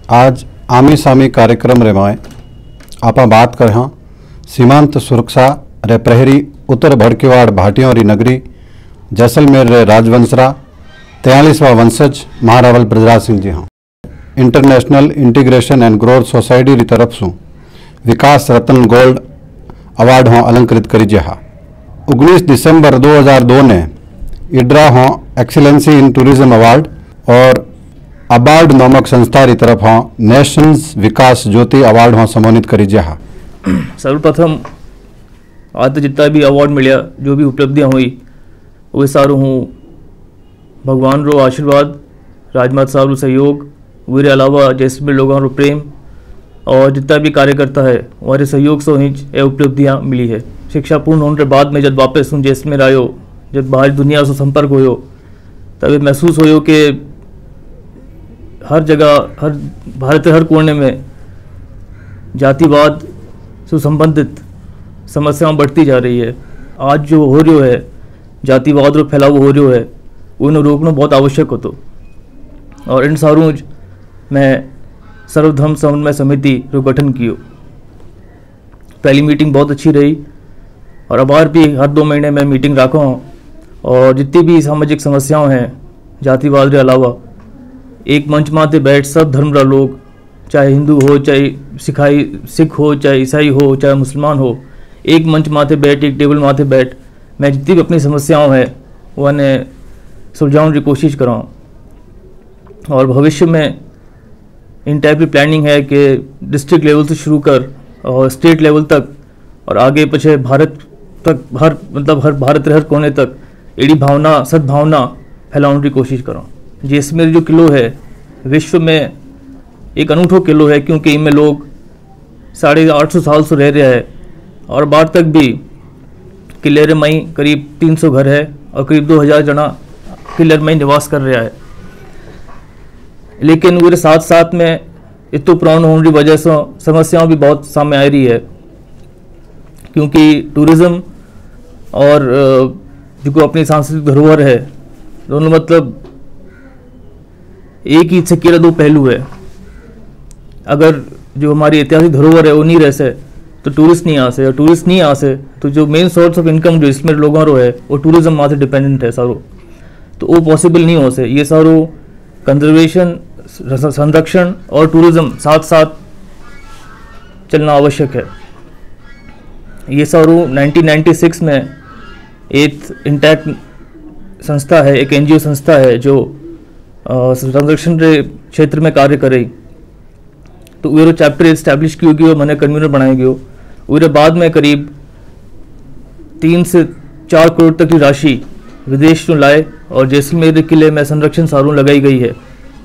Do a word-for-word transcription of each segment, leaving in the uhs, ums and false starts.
आज आमी सामी कार्यक्रम रे में आप बात कर हाँ सीमांत सुरक्षा रे प्रहरी उत्तर भड़केवाड़ भाटियों री नगरी जैसलमेर रे राजवंशरा तैंतालीसवा वंशज महारावल ब्रजराज सिंह जी हाँ international integration and growth society री तरफ से विकास रत्न गोल्ड अवार्ड हों अलंकृत करी जहा उन्नीस दिसंबर दो हज़ार दो ने इड्रा हों एक्सीलेंसी इन टूरिज्म अवार्ड और अबार्ड नामक संस्था की तरफ हों नेशंस विकास ज्योति अवार्ड हों सम्मानित करी जहा। सर्वप्रथम आज जितना भी अवार्ड मिला जो भी उपलब्धियां हुई वो सारू हूँ भगवान रो आशीर्वाद राजमाता साहब रो सहयोग वीरे अलावा जैसलमेर लोगों रो प्रेम और जितना भी कार्यकर्ता है हमारे सहयोग से ही ये उपलब्धियाँ मिली है। शिक्षा पूर्ण होने के बाद में जब वापस हूँ जैसलमेर आयो जब बाहर दुनिया से संपर्क हो तब महसूस हो कि हर जगह हर भारत के हर कोने में जातिवाद से संबंधित समस्याएं बढ़ती जा रही है। आज जो हो रही है जातिवाद रो फैलाव हो रही है उन्हें रोकना बहुत आवश्यक हो तो और इन सारों में सर्वधर्म समन्वय समिति रो गठन कियो। पहली मीटिंग बहुत अच्छी रही और अब और भी हर दो महीने में मीटिंग रखा हूँ और जितनी भी सामाजिक समस्याएं हैं जातिवाद के अलावा एक मंच माते बैठ सब धर्म रा लोग चाहे हिंदू हो चाहे सिखाई सिख हो चाहे ईसाई हो चाहे मुसलमान हो एक मंच माथे बैठ एक टेबल माथे बैठ मैं जितनी भी अपनी समस्याओं है वो उन्हें सुलझाने की कोशिश कराऊँ और भविष्य में इन टाइप की प्लानिंग है कि डिस्ट्रिक्ट लेवल से शुरू कर और स्टेट लेवल तक और आगे पीछे भारत तक हर मतलब हर भारत हर कोने तक एड़ी भावना सद्भावना फैलाने की कोशिश करूँ। जैसलमेर जो किलो है विश्व में एक अनूठो किलो है क्योंकि इनमें लोग साढ़े आठ सौ साल से रह रहा है और बाहर तक भी किले मई करीब तीन सौ घर है और करीब दो हज़ार जना किले मई निवास कर रहा है। लेकिन वो साथ साथ में इतो पुराना होने की वजह से समस्याएं भी बहुत सामने आ रही है क्योंकि टूरिज्म और जो अपनी सांस्कृतिक धरोहर है दोनों मतलब एक ही सिक्के के दो पहलू है। अगर जो हमारी ऐतिहासिक धरोहर है वो नहीं रह से तो टूरिस्ट नहीं आ से और टूरिस्ट नहीं आ से तो जो मेन सोर्स ऑफ इनकम जो इसमें लोगों रो है वो टूरिज्म माथे डिपेंडेंट है सारो तो वो पॉसिबल नहीं हो से। ये सारो कंजर्वेशन संरक्षण और टूरिज्म साथ साथ चलना आवश्यक है। ये सारो नाइनटीन नाइंटी सिक्स में एक इंटैक्ट संस्था है एक एनजीओ संस्था है जो संरक्षण के क्षेत्र में कार्य कर रही तो वो चैप्टर इस्टेब्लिश की होगी और मैंने कन्वीनर बनाई गई वो बाद में करीब तीन से चार करोड़ तक की राशि विदेश में लाए और जैसलमेर किले में संरक्षण सारों लगाई गई है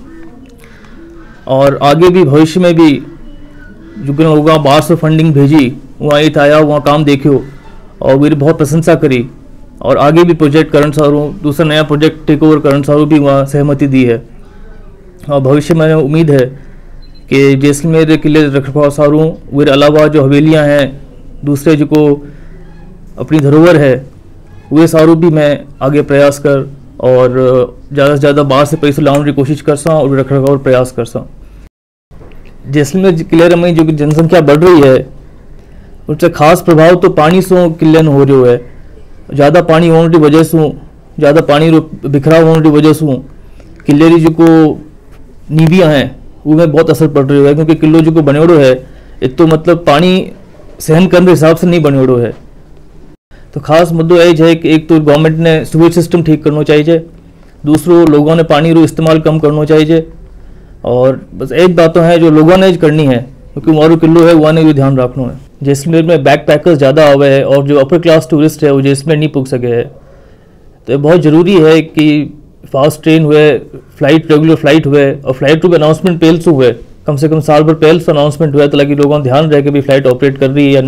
और आगे भी भविष्य में भी जो होगा बाहर से फंडिंग भेजी वहाँ इत आया वहाँ काम देखियो और मेरी बहुत प्रशंसा करी और आगे भी प्रोजेक्ट करण सारों दूसरा नया प्रोजेक्ट टेक ओवर करण सारों भी वहाँ सहमति दी है और भविष्य में उम्मीद है कि जैसलमेर किले रखरखाव सारों वे अलावा जो हवेलियाँ हैं दूसरे जो को अपनी धरोहर है वे सारों भी मैं आगे प्रयास कर और ज़्यादा से ज़्यादा बाहर से पैसे लाने की कोशिश कर सा और रखरखाव और प्रयास कर सा। जैसलमेर किले में जो जनसंख्या बढ़ रही है उससे खास प्रभाव तो पानी से किले में हो रहा है। ज़्यादा पानी होने की वजह से ज़्यादा पानी बिखराव होने की वजह से किले की जो को नीवियाँ हैं उनमें बहुत असर पड़ रही है क्योंकि किलो जो को बनेड़ो है एक तो मतलब पानी सहन करने के हिसाब से नहीं बनेड़ो है। तो खास मुद्दों यही है कि एक तो गवर्नमेंट ने सीवेज सिस्टम ठीक करना चाहिए दूसरों लोगों ने पानी रो इस्तेमाल कम करना चाहिए और बस एक बात तो है जो लोगों ने करनी है क्योंकि हमारो किलो है वहाँ ने भी ध्यान रखना है। जैसलमेर में बैक पैकर्स ज़्यादा आवे है और जो अपर क्लास टूरिस्ट है वो जैसलमेर नहीं पुग सके है तो बहुत ज़रूरी है कि फास्ट ट्रेन हुए फ्लाइट रेगुलर फ्लाइट हुए और फ्लाइट को भी अनाउंसमेंट पहल से हुए कम से कम साल भर पहल से अनाउंसमेंट हुआ ताकि लोगों को ध्यान रहे कि भी फ्लाइट ऑपरेट कर रही है।